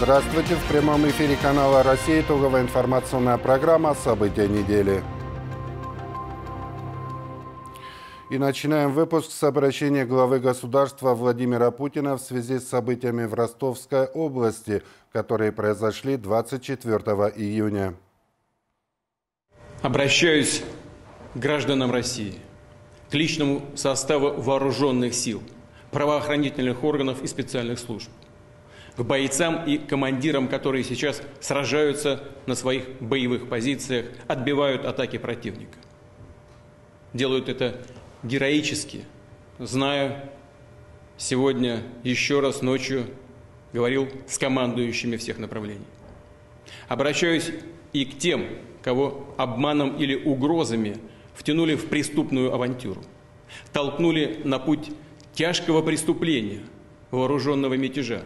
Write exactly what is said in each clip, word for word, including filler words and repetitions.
Здравствуйте! В прямом эфире канала «Россия» итоговая информационная программа «События недели». И начинаем выпуск с обращения главы государства Владимира Путина в связи с событиями в Ростовской области, которые произошли двадцать четвёртого июня. Обращаюсь к гражданам России, к личному составу вооруженных сил, правоохранительных органов и специальных служб, к бойцам и командирам, которые сейчас сражаются на своих боевых позициях, отбивают атаки противника. Делают это героически. Знаю, сегодня еще раз ночью говорил с командующими всех направлений. Обращаюсь и к тем, кого обманом или угрозами втянули в преступную авантюру, толкнули на путь тяжкого преступления, вооруженного мятежа.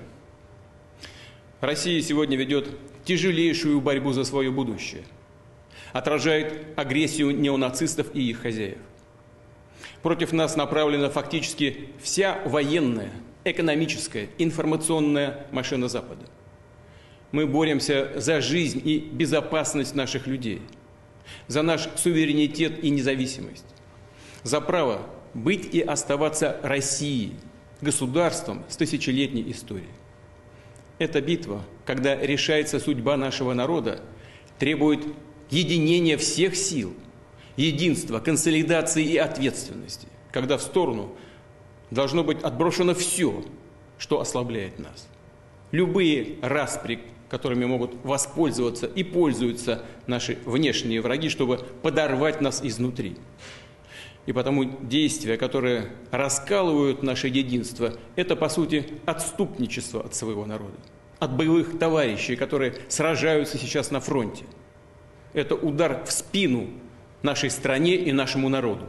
Россия сегодня ведет тяжелейшую борьбу за свое будущее, отражает агрессию неонацистов и их хозяев. Против нас направлена фактически вся военная, экономическая, информационная машина Запада. Мы боремся за жизнь и безопасность наших людей, за наш суверенитет и независимость, за право быть и оставаться Россией, государством с тысячелетней историей. Эта битва, когда решается судьба нашего народа, требует единения всех сил, единства, консолидации и ответственности, когда в сторону должно быть отброшено все, что ослабляет нас. Любые распри, которыми могут воспользоваться и пользуются наши внешние враги, чтобы подорвать нас изнутри. И потому действия, которые раскалывают наше единство, это, по сути, отступничество от своего народа, от боевых товарищей, которые сражаются сейчас на фронте. Это удар в спину нашей стране и нашему народу.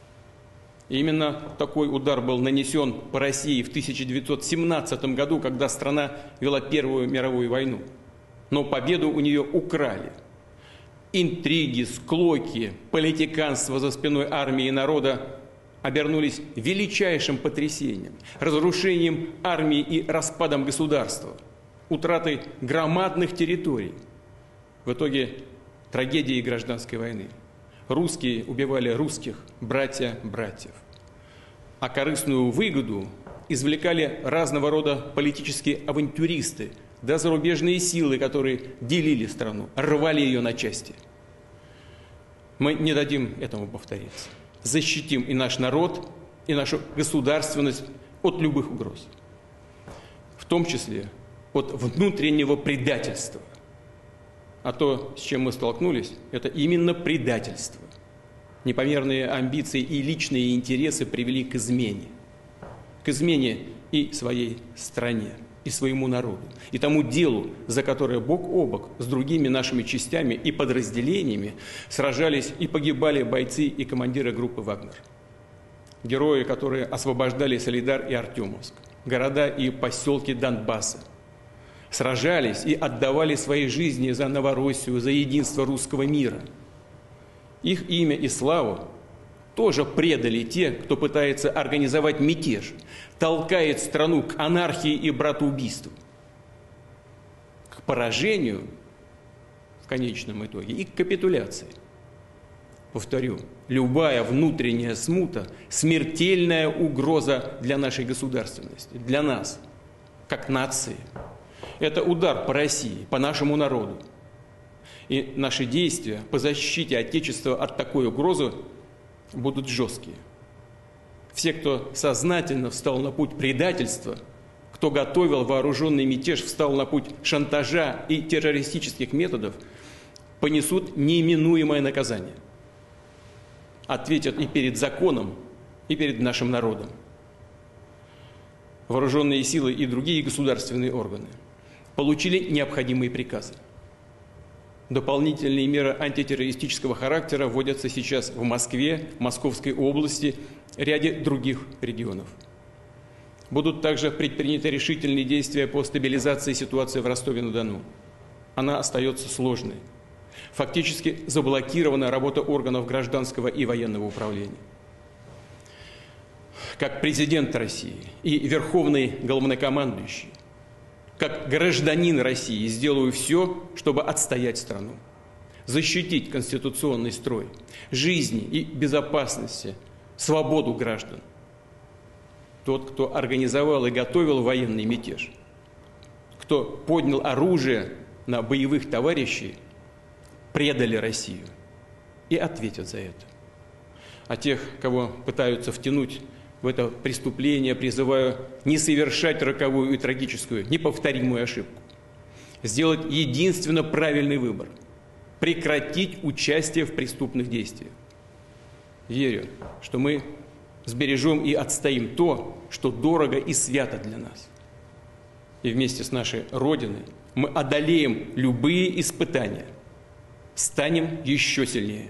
И именно такой удар был нанесен по России в тысяча девятьсот семнадцатом году, когда страна вела Первую мировую войну. Но победу у нее украли. Интриги, склоки, политиканство за спиной армии и народа обернулись величайшим потрясением, разрушением армии и распадом государства, утратой громадных территорий. В итоге трагедии гражданской войны. Русские убивали русских, братья братьев. А корыстную выгоду извлекали разного рода политические авантюристы, да зарубежные силы, которые делили страну, рвали ее на части. Мы не дадим этому повториться. Защитим и наш народ, и нашу государственность от любых угроз. В том числе от внутреннего предательства. А то, с чем мы столкнулись, это именно предательство. Непомерные амбиции и личные интересы привели к измене. К измене и своей стране, и своему народу, и тому делу, за которое бок о бок с другими нашими частями и подразделениями сражались и погибали бойцы и командиры группы «Вагнер». Герои, которые освобождали Солидар и Артемовск, города и поселки Донбасса, сражались и отдавали свои жизни за Новороссию, за единство русского мира. Их имя и славу тоже предали те, кто пытается организовать мятеж, толкает страну к анархии и братоубийству, к поражению в конечном итоге и к капитуляции. Повторю, любая внутренняя смута – смертельная угроза для нашей государственности, для нас, как нации. Это удар по России, по нашему народу. И наши действия по защите Отечества от такой угрозы будут жесткие. Все, кто сознательно встал на путь предательства, кто готовил вооруженный мятеж, встал на путь шантажа и террористических методов, понесут неименуемое наказание. Ответят и перед законом, и перед нашим народом. Вооруженные силы и другие государственные органы получили необходимые приказы. Дополнительные меры антитеррористического характера вводятся сейчас в Москве, Московской области, ряде других регионов. Будут также предприняты решительные действия по стабилизации ситуации в Ростове-на-Дону. Она остается сложной. Фактически заблокирована работа органов гражданского и военного управления. Как президент России и верховный главнокомандующий, как гражданин России сделаю все, чтобы отстоять страну, защитить конституционный строй, жизни и безопасности, свободу граждан. Тот, кто организовал и готовил военный мятеж, кто поднял оружие на боевых товарищей, предали Россию и ответят за это. А тех, кого пытаются втянуть в это преступление, призываю не совершать роковую и трагическую, неповторимую ошибку. Сделать единственно правильный выбор – прекратить участие в преступных действиях. Верю, что мы сбережем и отстоим то, что дорого и свято для нас. И вместе с нашей Родиной мы одолеем любые испытания, станем еще сильнее.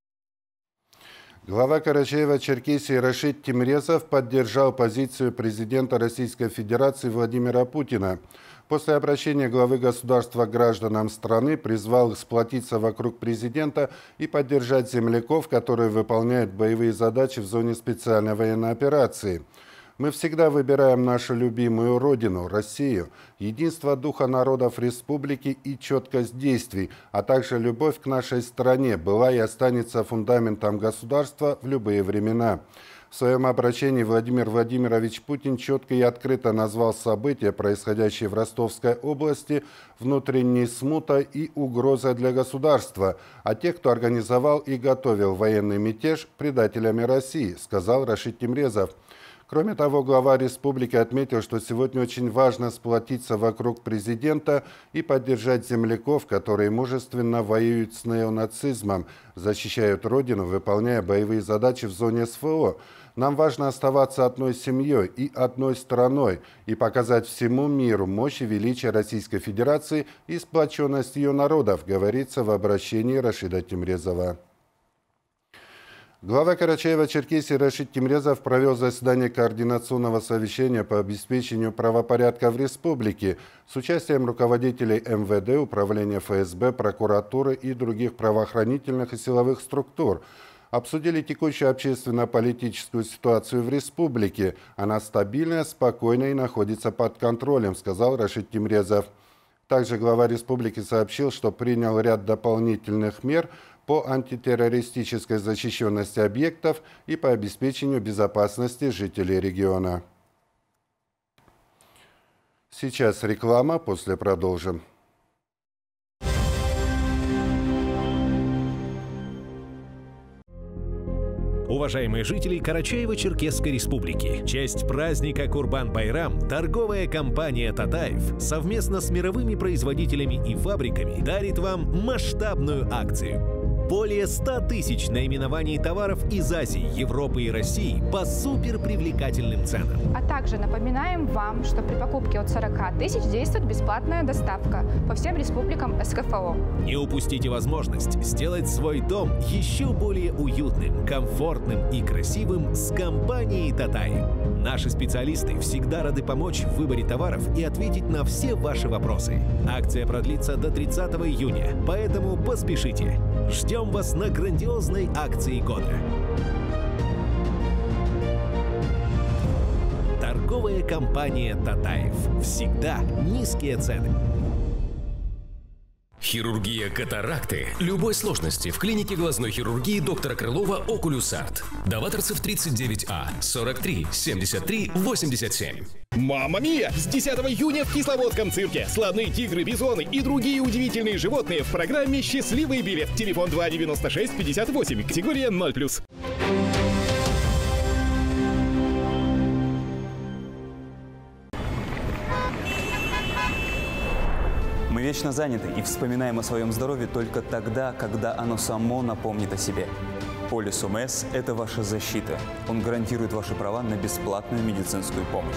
Глава Карачаево-Черкесии Рашид Тимрезов поддержал позицию президента Российской Федерации Владимира Путина. После обращения главы государства к гражданам страны призвал сплотиться вокруг президента и поддержать земляков, которые выполняют боевые задачи в зоне специальной военной операции. Мы всегда выбираем нашу любимую родину, Россию, единство духа народов республики и четкость действий, а также любовь к нашей стране была и останется фундаментом государства в любые времена. В своем обращении Владимир Владимирович Путин четко и открыто назвал события, происходящие в Ростовской области, внутренней смутой и угрозой для государства, а тех, кто организовал и готовил военный мятеж, предателями России, сказал Рашид Тимрезов. Кроме того, глава республики отметил, что сегодня очень важно сплотиться вокруг президента и поддержать земляков, которые мужественно воюют с неонацизмом, защищают Родину, выполняя боевые задачи в зоне СВО. Нам важно оставаться одной семьей и одной страной и показать всему миру мощь и величие Российской Федерации и сплоченность ее народов, говорится в обращении Рашида Тимрезова. Глава Карачаево-Черкесии Рашид Тимрезов провел заседание координационного совещания по обеспечению правопорядка в республике с участием руководителей эм вэ дэ, управления эф эс бэ, прокуратуры и других правоохранительных и силовых структур. Обсудили текущую общественно-политическую ситуацию в республике. Она стабильная, спокойная и находится под контролем, сказал Рашид Тимрезов. Также глава республики сообщил, что принял ряд дополнительных мер по антитеррористической защищенности объектов и по обеспечению безопасности жителей региона. Сейчас реклама, после продолжим. Уважаемые жители Карачаево-Черкесской республики, в честь праздника Курбан-Байрам торговая компания «Татаев» совместно с мировыми производителями и фабриками дарит вам масштабную акцию. Более ста тысяч наименований товаров из Азии, Европы и России по суперпривлекательным ценам. А также напоминаем вам, что при покупке от сорока тысяч действует бесплатная доставка по всем республикам эс ка эф о. Не упустите возможность сделать свой дом еще более уютным, комфортным и красивым с компанией «Татаев». Наши специалисты всегда рады помочь в выборе товаров и ответить на все ваши вопросы. Акция продлится до тридцатого июня, поэтому поспешите. Ждем вас на грандиозной акции года. Торговая компания «Татаев». Всегда низкие цены. Хирургия катаракты любой сложности в клинике глазной хирургии доктора Крылова «Окулюсарт». Даваторцев тридцать девять А, сорок три, семьдесят три, восемьдесят семь. Мамма мия! С десятого июня в Кисловодском цирке слоны, тигры, бизоны и другие удивительные животные в программе «Счастливый билет». Телефон два девяносто шесть пятьдесят восемь, категория ноль плюс. Мы вечно заняты и вспоминаем о своем здоровье только тогда, когда оно само напомнит о себе. Полис эм эс – это ваша защита. Он гарантирует ваши права на бесплатную медицинскую помощь.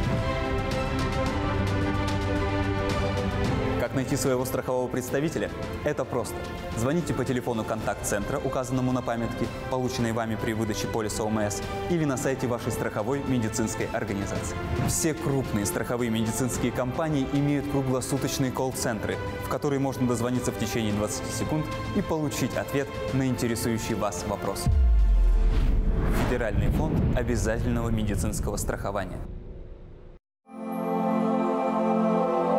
Как найти своего страхового представителя? Это просто. Звоните по телефону контакт-центра, указанному на памятке, полученной вами при выдаче полиса эм эс, или на сайте вашей страховой медицинской организации. Все крупные страховые медицинские компании имеют круглосуточные колл-центры, в которые можно дозвониться в течение двадцати секунд и получить ответ на интересующий вас вопрос. Федеральный фонд обязательного медицинского страхования.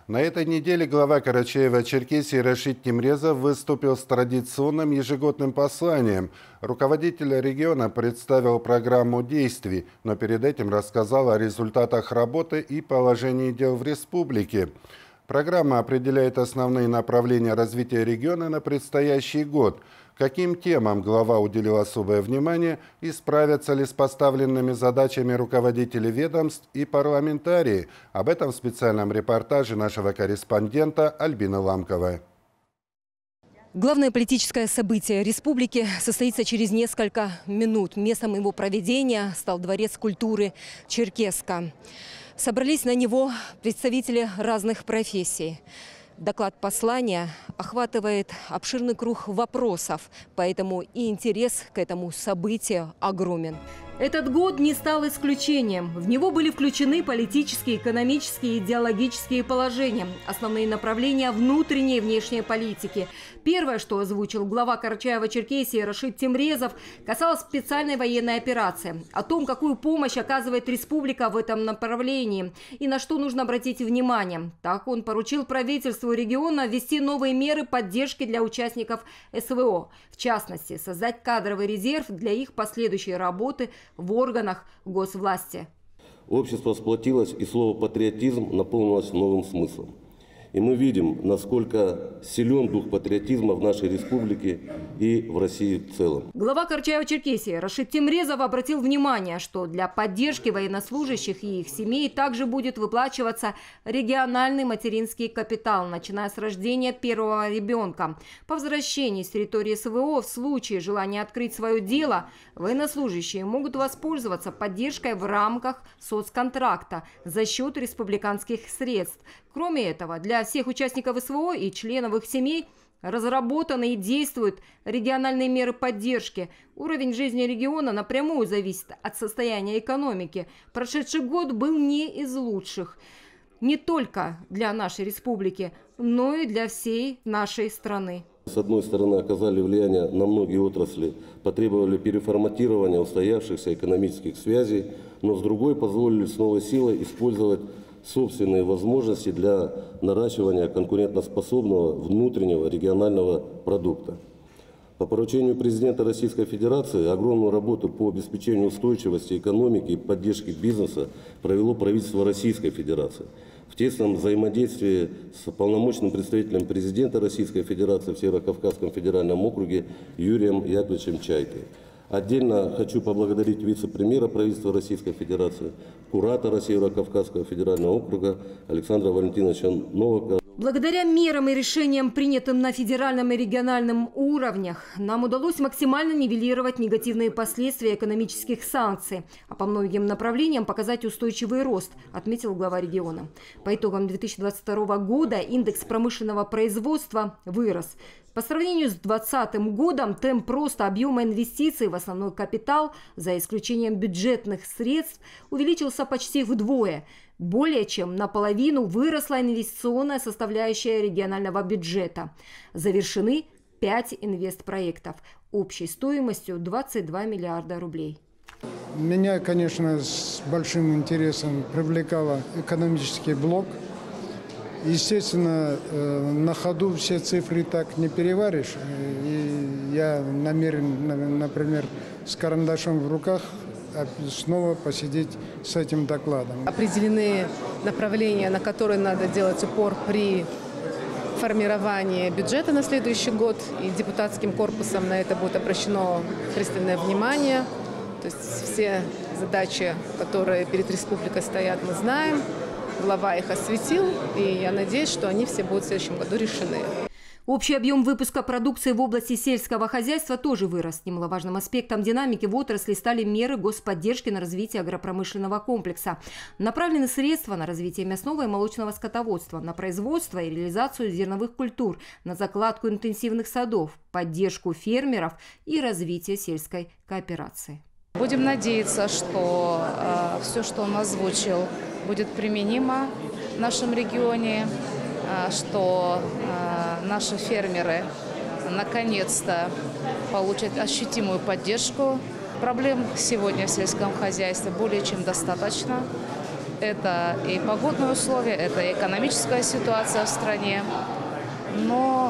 На этой неделе глава Карачаева-Черкесии Рашид Тимрезов выступил с традиционным ежегодным посланием. Руководитель региона представил программу действий, но перед этим рассказал о результатах работы и положении дел в республике. Программа определяет основные направления развития региона на предстоящий год. Каким темам глава уделил особое внимание и справятся ли с поставленными задачами руководители ведомств и парламентарии? Об этом в специальном репортаже нашего корреспондента Альбины Ламковой. Главное политическое событие республики состоится через несколько минут. Местом его проведения стал Дворец культуры Черкесска. Собрались на него представители разных профессий. Доклад послания охватывает обширный круг вопросов, поэтому и интерес к этому событию огромен. Этот год не стал исключением. В него были включены политические, экономические и идеологические положения, основные направления внутренней и внешней политики. Первое, что озвучил глава Карачаева-Черкесии Рашид Тимрезов, касалось специальной военной операции. О том, какую помощь оказывает республика в этом направлении и на что нужно обратить внимание. Так он поручил правительству региона ввести новые меры поддержки для участников СВО. В частности, создать кадровый резерв для их последующей работы в органах госвласти. Общество сплотилось, и слово «патриотизм» наполнилось новым смыслом. И мы видим, насколько силен дух патриотизма в нашей республике и в России в целом. Глава Карачаева-Черкесии Рашид Тимрезов обратил внимание, что для поддержки военнослужащих и их семей также будет выплачиваться региональный материнский капитал, начиная с рождения первого ребенка. По возвращении с территории СВО в случае желания открыть свое дело, военнослужащие могут воспользоваться поддержкой в рамках соцконтракта за счет республиканских средств. Кроме этого, для всех участников СВО и членов их семей разработаны и действуют региональные меры поддержки. Уровень жизни региона напрямую зависит от состояния экономики. Прошедший год был не из лучших. Не только для нашей республики, но и для всей нашей страны. С одной стороны, оказали влияние на многие отрасли, потребовали переформатирования устоявшихся экономических связей, но с другой позволили с новой силой использовать собственные возможности для наращивания конкурентоспособного внутреннего регионального продукта. По поручению президента Российской Федерации огромную работу по обеспечению устойчивости экономики и поддержки бизнеса провело правительство Российской Федерации. В тесном взаимодействии с полномочным представителем президента Российской Федерации в Северо-Кавказском федеральном округе Юрием Яковлевичем Чайкой. Отдельно хочу поблагодарить вице-премьера правительства Российской Федерации, куратора Северо-Кавказского федерального округа Александра Валентиновича Новака. Благодаря мерам и решениям, принятым на федеральном и региональном уровнях, нам удалось максимально нивелировать негативные последствия экономических санкций, а по многим направлениям показать устойчивый рост, отметил глава региона. По итогам две тысячи двадцать второго года индекс промышленного производства вырос. По сравнению с две тысячи двадцатым годом темп роста объема инвестиций в основной капитал, за исключением бюджетных средств, увеличился почти вдвое. Более чем наполовину выросла инвестиционная составляющая регионального бюджета. Завершены пять инвестпроектов общей стоимостью двадцать два миллиарда рублей. Меня, конечно, с большим интересом привлекал экономический блок. Естественно, на ходу все цифры так не переваришь. И я намерен, например, с карандашом в руках снова посидеть с этим докладом. Определены направления, на которые надо делать упор при формировании бюджета на следующий год. И депутатским корпусом на это будет обращено пристальное внимание. То есть все задачи, которые перед республикой стоят, мы знаем. Глава их осветил, и я надеюсь, что они все будут в следующем году решены. Общий объем выпуска продукции в области сельского хозяйства тоже вырос. Немаловажным аспектом динамики в отрасли стали меры господдержки на развитие агропромышленного комплекса. Направлены средства на развитие мясного и молочного скотоводства, на производство и реализацию зерновых культур, на закладку интенсивных садов, поддержку фермеров и развитие сельской кооперации. Будем надеяться, что э, все, что он озвучил, будет применимо в нашем регионе, э, что э, наши фермеры наконец-то получат ощутимую поддержку. Проблем сегодня в сельском хозяйстве более чем достаточно. Это и погодные условия, это и экономическая ситуация в стране. Но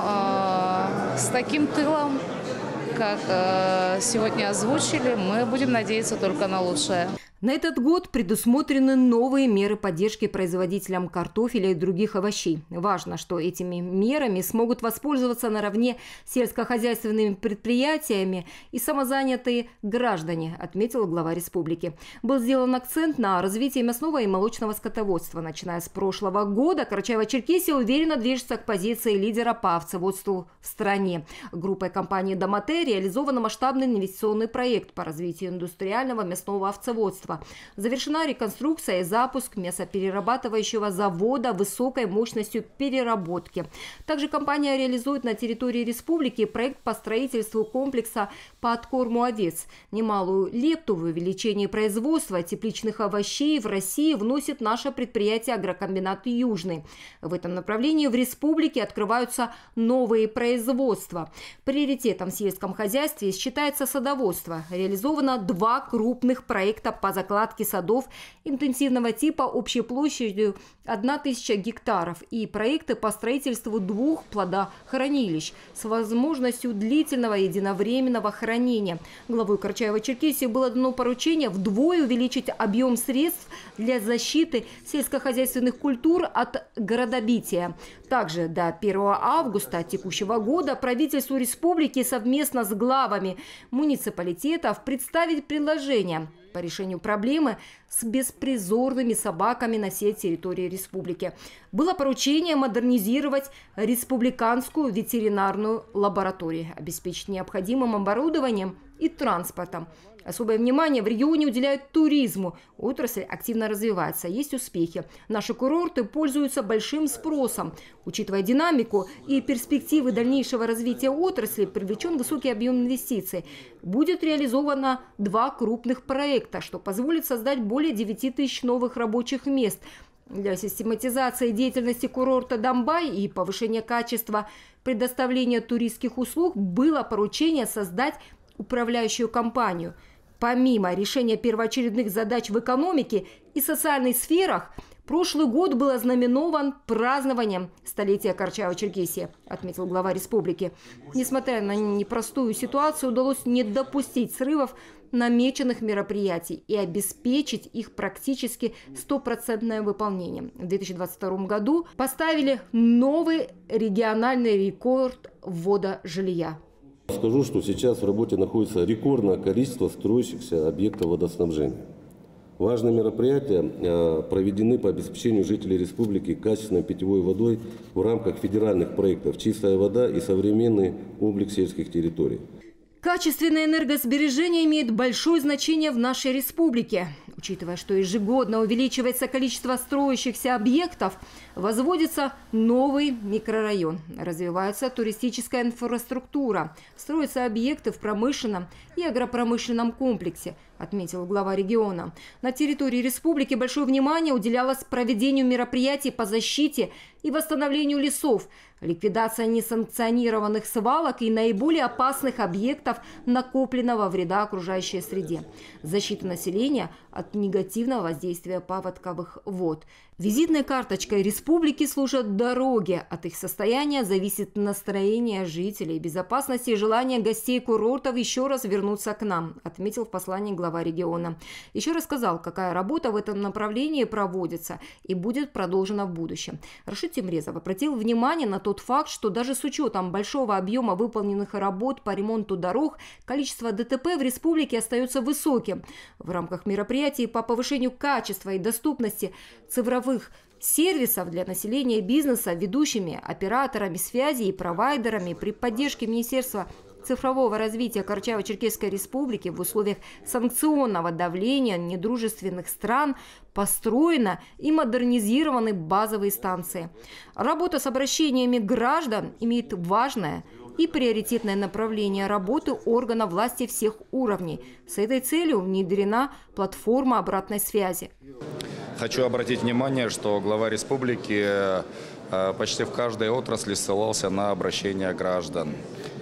э, с таким тылом, как э, сегодня озвучили, мы будем надеяться только на лучшее. На этот год предусмотрены новые меры поддержки производителям картофеля и других овощей. Важно, что этими мерами смогут воспользоваться наравне с сельскохозяйственными предприятиями и самозанятые граждане, отметил глава республики. Был сделан акцент на развитии мясного и молочного скотоводства. Начиная с прошлого года Карачаево-Черкесия уверенно движется к позиции лидера по овцеводству в стране. Группой компании «Домате» реализован масштабный инвестиционный проект по развитию индустриального мясного овцеводства. Завершена реконструкция и запуск мясоперерабатывающего завода высокой мощностью переработки. Также компания реализует на территории республики проект по строительству комплекса по откорму овец. Немалую лепту в увеличении производства тепличных овощей в России вносит наше предприятие «Агрокомбинат Южный». В этом направлении в республике открываются новые производства. Приоритетом в сельском хозяйстве считается садоводство. Реализовано два крупных проекта по закладки садов интенсивного типа общей площадью тысяча гектаров и проекты по строительству двух плодохранилищ с возможностью длительного единовременного хранения. Главой Карачаево-Черкесии было дано поручение вдвое увеличить объем средств для защиты сельскохозяйственных культур от городобития. Также до первого августа текущего года правительству республики совместно с главами муниципалитетов представить предложение по решению проблемы с беспризорными собаками на всей территории республики. Было поручение модернизировать республиканскую ветеринарную лабораторию, обеспечить необходимым оборудованием и транспортом. Особое внимание в регионе уделяют туризму. Отрасль активно развивается, есть успехи. Наши курорты пользуются большим спросом. Учитывая динамику и перспективы дальнейшего развития отрасли, привлечен высокий объем инвестиций. Будет реализовано два крупных проекта, что позволит создать более девяти тысяч новых рабочих мест. Для систематизации деятельности курорта Домбай и повышения качества предоставления туристских услуг было поручение создать управляющую компанию. Помимо решения первоочередных задач в экономике и социальной сферах, прошлый год был ознаменован празднованием столетия Карачаево-Черкесии, отметил глава республики. Несмотря на непростую ситуацию, удалось не допустить срывов намеченных мероприятий и обеспечить их практически стопроцентное выполнение. В две тысячи двадцать втором году поставили новый региональный рекорд ввода жилья. Скажу, что сейчас в работе находится рекордное количество строящихся объектов водоснабжения. Важные мероприятия проведены по обеспечению жителей республики качественной питьевой водой в рамках федеральных проектов «Чистая вода» и «Современный облик сельских территорий». Качественное энергосбережение имеет большое значение в нашей республике. Учитывая, что ежегодно увеличивается количество строящихся объектов, возводится новый микрорайон, развивается туристическая инфраструктура, строятся объекты в промышленном и агропромышленном комплексе, отметил глава региона. На территории республики большое внимание уделялось проведению мероприятий по защите и восстановлению лесов, ликвидация несанкционированных свалок и наиболее опасных объектов накопленного вреда окружающей среде, защита населения от негативного воздействия паводковых вод. Визитной карточкой республики служат дороги. От их состояния зависит настроение жителей, безопасность и желание гостей курортов еще раз вернуться к нам, отметил в послании глава региона. Еще рассказал, какая работа в этом направлении проводится и будет продолжена в будущем. Рашид Темрезов обратил внимание на тот факт, что даже с учетом большого объема выполненных работ по ремонту дорог, количество ДТП в республике остается высоким. В рамках мероприятий по повышению качества и доступности цифровых сервисов для населения и бизнеса ведущими операторами связи и провайдерами при поддержке Министерства цифрового развития Карачаево-Черкесской республики в условиях санкционного давления недружественных стран построены и модернизированы базовые станции. Работа с обращениями граждан имеет важное и приоритетное направление работы органов власти всех уровней. С этой целью внедрена платформа обратной связи. Хочу обратить внимание, что глава республики почти в каждой отрасли ссылался на обращения граждан.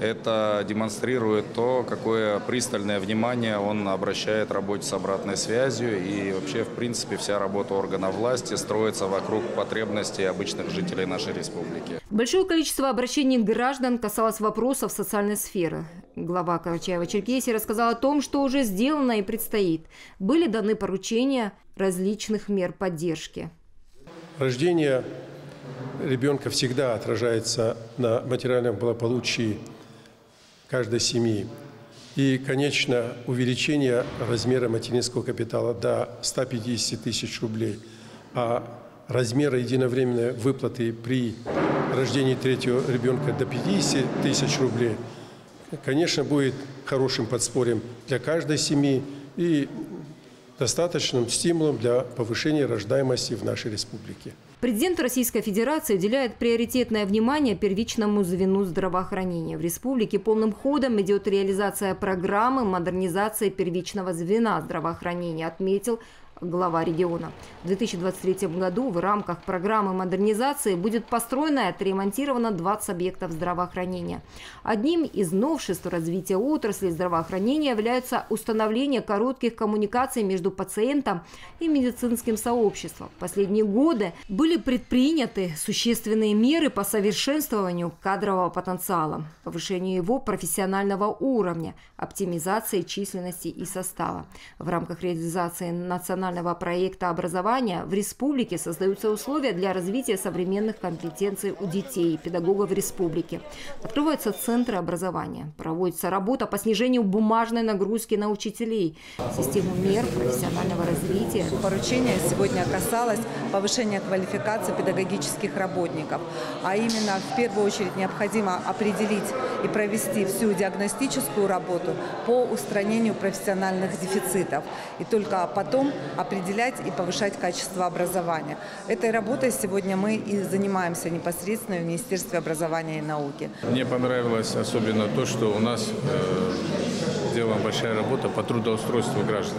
Это демонстрирует то, какое пристальное внимание он обращает работе с обратной связью. И вообще, в принципе, вся работа органов власти строится вокруг потребностей обычных жителей нашей республики. Большое количество обращений граждан касалось вопросов социальной сферы. Глава Карачаево-Черкесии рассказал о том, что уже сделано и предстоит. Были даны поручения различных мер поддержки. Рождение ребенка всегда отражается на материальном благополучии каждой семьи. И, конечно, увеличение размера материнского капитала до ста пятидесяти тысяч рублей, а размера единовременной выплаты при рождении третьего ребенка до пятидесяти тысяч рублей, конечно, будет хорошим подспорьем для каждой семьи и достаточным стимулом для повышения рождаемости в нашей республике. Президент Российской Федерации уделяет приоритетное внимание первичному звену здравоохранения. В республике полным ходом идет реализация программы модернизации первичного звена здравоохранения, отметил глава региона. В две тысячи двадцать третьем году в рамках программы модернизации будет построено и отремонтировано двадцать объектов здравоохранения. Одним из новшеств развития отрасли здравоохранения является установление коротких коммуникаций между пациентом и медицинским сообществом. В последние годы были предприняты существенные меры по совершенствованию кадрового потенциала, повышению его профессионального уровня, оптимизации численности и состава. В рамках реализации национального проекта образования в республике создаются условия для развития современных компетенций у детей и педагогов республики. Открываются центры образования, проводится работа по снижению бумажной нагрузки на учителей, систему мер профессионального развития. Поручение сегодня касалось повышения квалификации педагогических работников, а именно в первую очередь необходимо определить и провести всю диагностическую работу по устранению профессиональных дефицитов и только потом определять и повышать качество образования. Этой работой сегодня мы и занимаемся непосредственно в Министерстве образования и науки. Мне понравилось особенно то, что у нас э, сделана большая работа по трудоустройству граждан.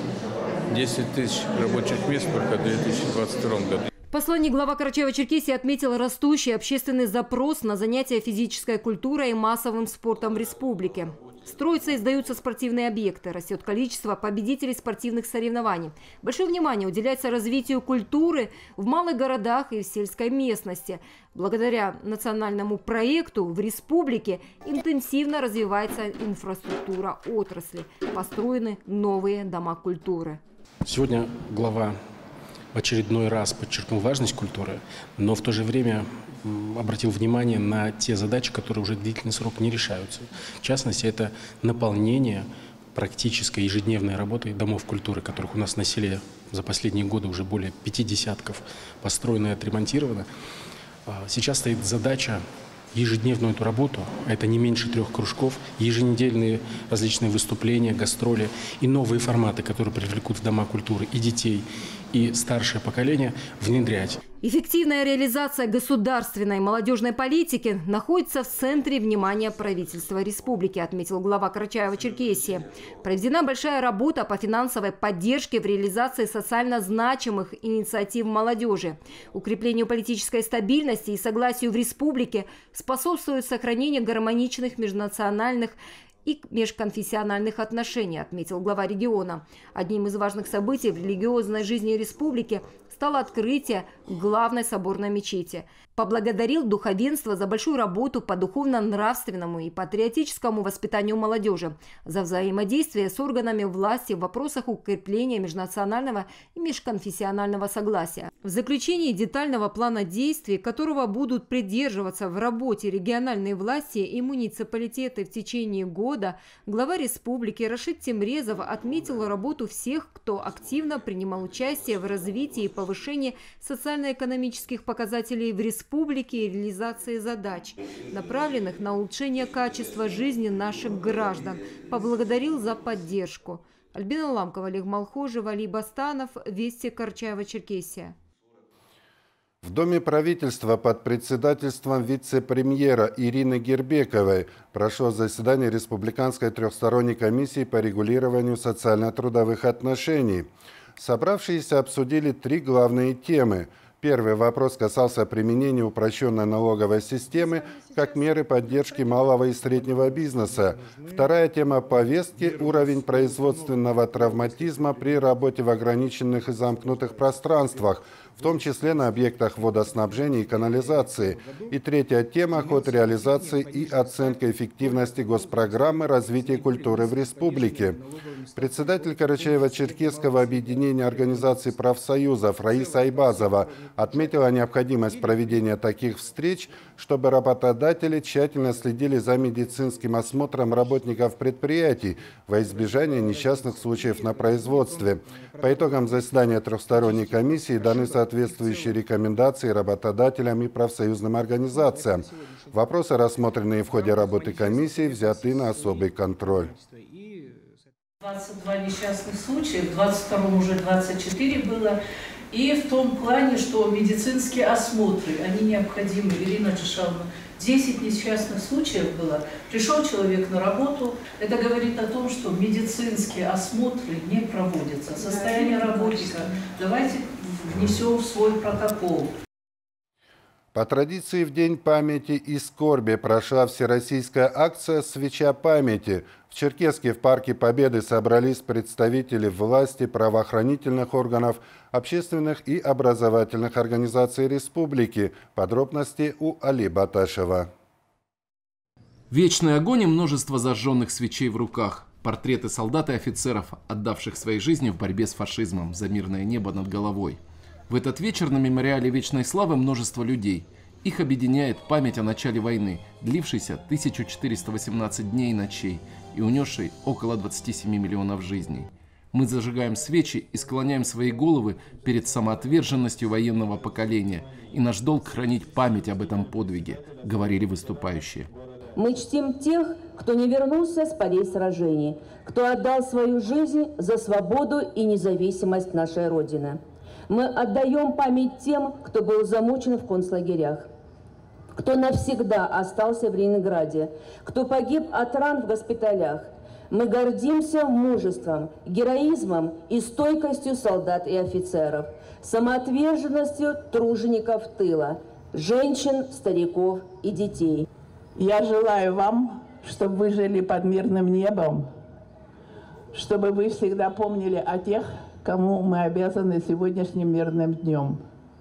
десять тысяч рабочих мест только в две тысячи двадцать втором году. Посланник глава Карачаево-Черкесии отметил растущий общественный запрос на занятия физической культурой и массовым спортом в республике. Строятся и сдаются спортивные объекты, растет количество победителей спортивных соревнований. Большое внимание уделяется развитию культуры в малых городах и в сельской местности. Благодаря национальному проекту в республике интенсивно развивается инфраструктура отрасли, построены новые дома культуры. Сегодня глава в очередной раз подчеркнул важность культуры, но в то же время обратил внимание на те задачи, которые уже длительный срок не решаются. В частности, это наполнение практической ежедневной работой домов культуры, которых у нас на селе за последние годы уже более пяти десятков построено и отремонтировано. Сейчас стоит задача ежедневную эту работу, а это не меньше трех кружков, еженедельные различные выступления, гастроли и новые форматы, которые привлекут в дома культуры и детей, и старшее поколение, внедрять. Эффективная реализация государственной молодежной политики находится в центре внимания правительства республики, отметил глава Карачаево-Черкесии. Проведена большая работа по финансовой поддержке в реализации социально значимых инициатив молодежи. Укреплению политической стабильности и согласию в республике способствует сохранение гармоничных межнациональных и межконфессиональных отношений, отметил глава региона. Одним из важных событий в религиозной жизни республики стало открытие главной соборной мечети. Поблагодарил духовенство за большую работу по духовно-нравственному и патриотическому воспитанию молодежи, за взаимодействие с органами власти в вопросах укрепления межнационального и межконфессионального согласия. В заключении детального плана действий, которого будут придерживаться в работе региональные власти и муниципалитеты в течение года, глава республики Рашид Темрезов отметил работу всех, кто активно принимал участие в развитии и повышении социально-экономических показателей в республике и реализации задач, направленных на улучшение качества жизни наших граждан. Поблагодарил за поддержку. Альбина Ламкова, Олег Малхожев, Али Бастанов, Вести, Карачаево-Черкесия. В Доме правительства под председательством вице-премьера Ирины Гербековой прошло заседание Республиканской трехсторонней комиссии по регулированию социально-трудовых отношений. Собравшиеся обсудили три главные темы. Первый вопрос касался применения упрощенной налоговой системы, как меры поддержки малого и среднего бизнеса. Вторая тема повестки – уровень производственного травматизма при работе в ограниченных и замкнутых пространствах, в том числе на объектах водоснабжения и канализации. И третья тема – ход реализации и оценка эффективности госпрограммы развития культуры в республике. Председатель Карачаево-Черкесского объединения организаций профсоюзов Раиса Айбазова отметила необходимость проведения таких встреч, чтобы работодатели тщательно следили за медицинским осмотром работников предприятий во избежание несчастных случаев на производстве. По итогам заседания трехсторонней комиссии даны соответствующие рекомендации работодателям и профсоюзным организациям. Вопросы, рассмотренные в ходе работы комиссии, взяты на особый контроль. двадцать два несчастных случая, в двадцать втором уже двадцать четыре было. И в том плане, что медицинские осмотры, они необходимы. Ирина Джишавна, десять несчастных случаев было. Пришел человек на работу. Это говорит о том, что медицинские осмотры не проводятся. Состояние работника давайте внесем в свой протокол. По традиции в День памяти и скорби прошла всероссийская акция «Свеча памяти». В Черкесске в Парке Победы собрались представители власти, правоохранительных органов, общественных и образовательных организаций республики. Подробности у Али Баташева. Вечный огонь и множество зажженных свечей в руках. Портреты солдат и офицеров, отдавших своей жизни в борьбе с фашизмом за мирное небо над головой. В этот вечер на мемориале Вечной Славы множество людей. Их объединяет память о начале войны, длившейся тысячу четыреста восемнадцать дней и ночей и унесшей около двадцати семи миллионов жизней. Мы зажигаем свечи и склоняем свои головы перед самоотверженностью военного поколения. И наш долг хранить память об этом подвиге, говорили выступающие. Мы чтим тех, кто не вернулся с полей сражений, кто отдал свою жизнь за свободу и независимость нашей Родины. Мы отдаем память тем, кто был замучен в концлагерях, кто навсегда остался в Ленинграде, кто погиб от ран в госпиталях. Мы гордимся мужеством, героизмом и стойкостью солдат и офицеров, самоотверженностью тружеников тыла, женщин, стариков и детей. Я желаю вам, чтобы вы жили под мирным небом, чтобы вы всегда помнили о тех, кому мы обязаны сегодняшним мирным днем.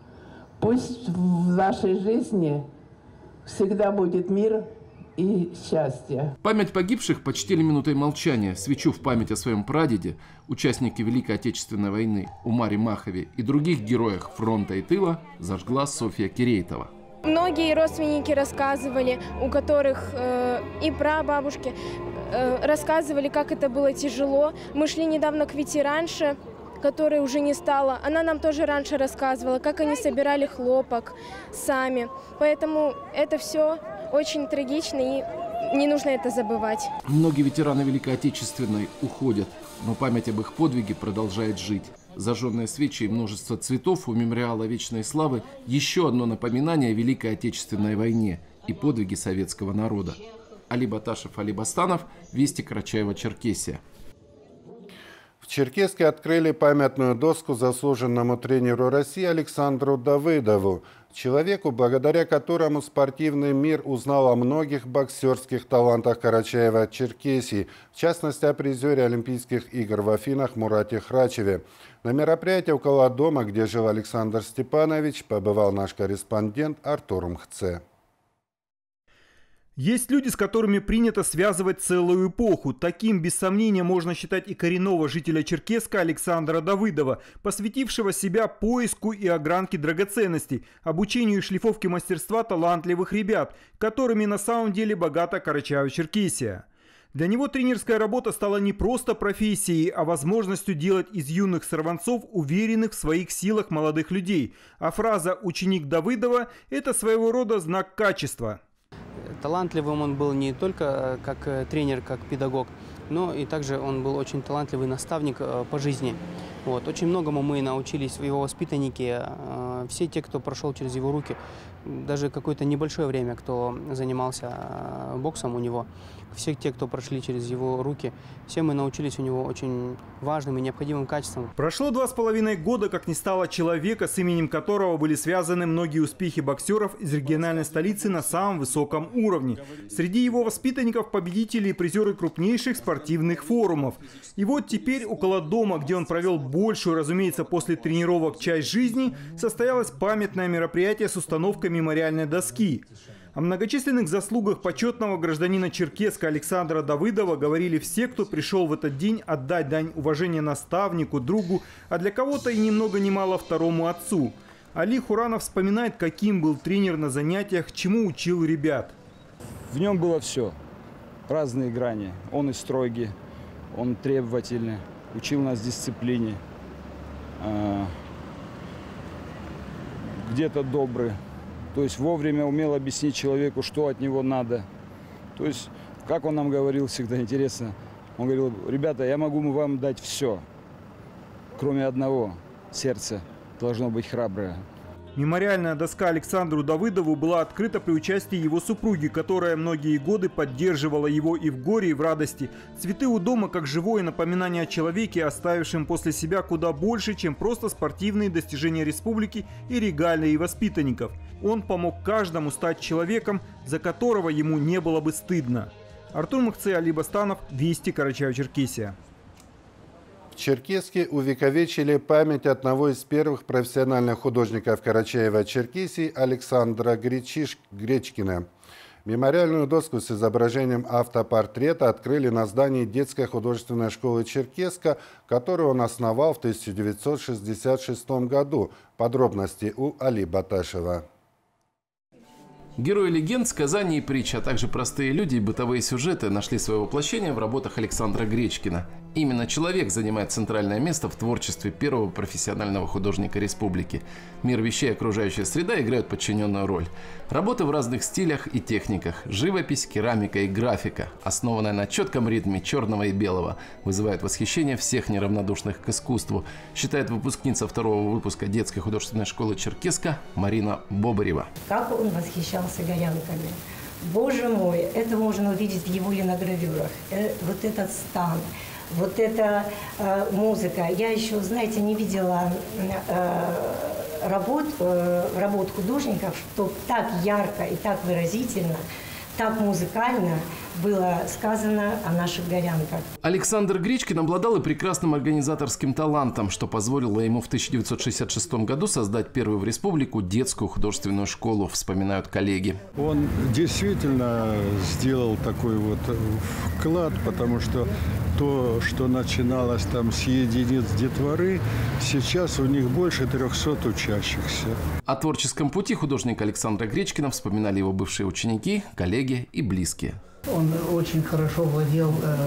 Пусть в нашей жизни всегда будет мир и счастье. Память погибших почтили минутой молчания. Свечу в память о своем прадеде, участнике Великой Отечественной войны Умаре Махове и других героях фронта и тыла зажгла Софья Кирейтова. Многие родственники рассказывали, у которых э, и прабабушки э, рассказывали, как это было тяжело. Мы шли недавно к ветеранше, которой уже не стало. Она нам тоже раньше рассказывала, как они собирали хлопок сами. Поэтому это все очень трагично, и не нужно это забывать. Многие ветераны Великой Отечественной уходят, но память об их подвиге продолжает жить. Зажженные свечи и множество цветов у мемориала Вечной Славы – еще одно напоминание о Великой Отечественной войне и подвиге советского народа. Али Баташев, Али Бастанов, Вести, Карачаево-Черкесия. В Черкесске открыли памятную доску заслуженному тренеру России Александру Давыдову, человеку, благодаря которому спортивный мир узнал о многих боксерских талантах Карачаева-Черкесии, в частности о призере Олимпийских игр в Афинах Мурате Храчеве. На мероприятии около дома, где жил Александр Степанович, побывал наш корреспондент Артур Мхце. Есть люди, с которыми принято связывать целую эпоху. Таким, без сомнения, можно считать и коренного жителя Черкесска Александра Давыдова, посвятившего себя поиску и огранке драгоценностей, обучению и шлифовке мастерства талантливых ребят, которыми на самом деле богата Карачаево-Черкесия. Для него тренерская работа стала не просто профессией, а возможностью делать из юных сорванцов уверенных в своих силах молодых людей. А фраза «ученик Давыдова» – это своего рода знак качества. Талантливым он был не только как тренер, как педагог, но и также он был очень талантливый наставник по жизни. Вот. Очень многому мы научились в его воспитаннике. Все те, кто прошел через его руки, даже какое-то небольшое время, кто занимался боксом у него, все те, кто прошли через его руки, все мы научились у него очень важным и необходимым качествам. Прошло два с половиной года, как не стало человека, с именем которого были связаны многие успехи боксеров из региональной столицы на самом высоком уровне. Среди его воспитанников победители и призеры крупнейших спортивных форумов. И вот теперь около дома, где он провел большую, разумеется, после тренировок часть жизни, состоялось памятное мероприятие с установкой мемориальной доски. О многочисленных заслугах почетного гражданина Черкеска Александра Давыдова говорили все, кто пришел в этот день отдать дань уважения наставнику, другу, а для кого-то и ни много ни мало второму отцу. Али Хуранов вспоминает, каким был тренер на занятиях, чему учил ребят. В нем было все. Разные грани. Он и строгий, он требовательный, учил нас дисциплине. Где-то добрый. То есть вовремя умел объяснить человеку, что от него надо. То есть, как он нам говорил всегда, интересно. Он говорил: ребята, я могу вам дать все, кроме одного. Сердце должно быть храброе. Мемориальная доска Александру Давыдову была открыта при участии его супруги, которая многие годы поддерживала его и в горе, и в радости. Цветы у дома как живое напоминание о человеке, оставившем после себя куда больше, чем просто спортивные достижения республики и регалии воспитанников. Он помог каждому стать человеком, за которого ему не было бы стыдно. Артур Махцы, Али Бастанов, Вести, Карачаево-Черкесия. В Черкесске увековечили память одного из первых профессиональных художников Карачаева-Черкесии Александра Гречиш... Гречкина. Мемориальную доску с изображением автопортрета открыли на здании детской художественной школы Черкесска, которую он основал в тысяча девятьсот шестьдесят шестом году. Подробности у Али Баташева. Герои легенд, сказаний и притч, а также простые люди и бытовые сюжеты нашли свое воплощение в работах Александра Гречкина. Именно человек занимает центральное место в творчестве первого профессионального художника республики. Мир вещей и окружающая среда играют подчиненную роль. Работы в разных стилях и техниках. Живопись, керамика и графика, основанная на четком ритме черного и белого, вызывает восхищение всех неравнодушных к искусству, считает выпускница второго выпуска детской художественной школы Черкесска Марина Бобарева. Как он восхищался горянками. Боже мой, это можно увидеть в его линогравюрах. Э, вот этот стан, вот эта э, музыка. Я еще, знаете, не видела э, работ, э, работ художников, что так ярко и так выразительно, так музыкально было сказано о наших горянках. Александр Гречкин обладал и прекрасным организаторским талантом, что позволило ему в тысяча девятьсот шестьдесят шестом году создать первую в республику детскую художественную школу, вспоминают коллеги. Он действительно сделал такой вот вклад, потому что то, что начиналось там с единиц детворы, сейчас у них больше трехсот учащихся. О творческом пути художника Александра Гречкина вспоминали его бывшие ученики, коллеги и близкие. Он очень хорошо владел э,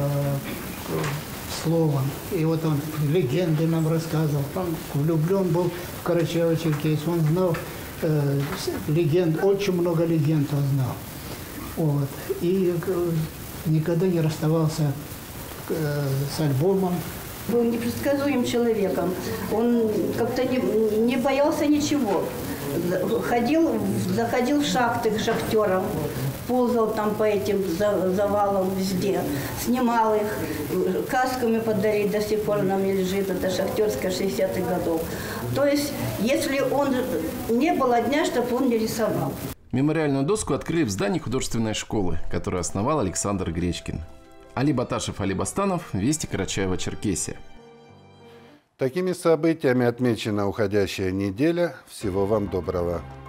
словом. И вот он легенды нам рассказывал. Он влюблен был в Карачаево-Черкесию. Он знал э, легенд, очень много легенд он знал. Вот. И э, никогда не расставался э, с альбомом. Был непредсказуемым человеком. Он как-то не, не боялся ничего. Ходил, заходил в шахты к шахтерам, ползал там по этим завалам везде, снимал их, касками подарить, до сих пор на мне лежит, это шахтерская шестидесятых годов. То есть, если он, не было дня, чтобы он не рисовал. Мемориальную доску открыли в здании художественной школы, которую основал Александр Гречкин. Али Баташев, Али Бастанов, Вести, Карачаево-Черкесия. Такими событиями отмечена уходящая неделя. Всего вам доброго.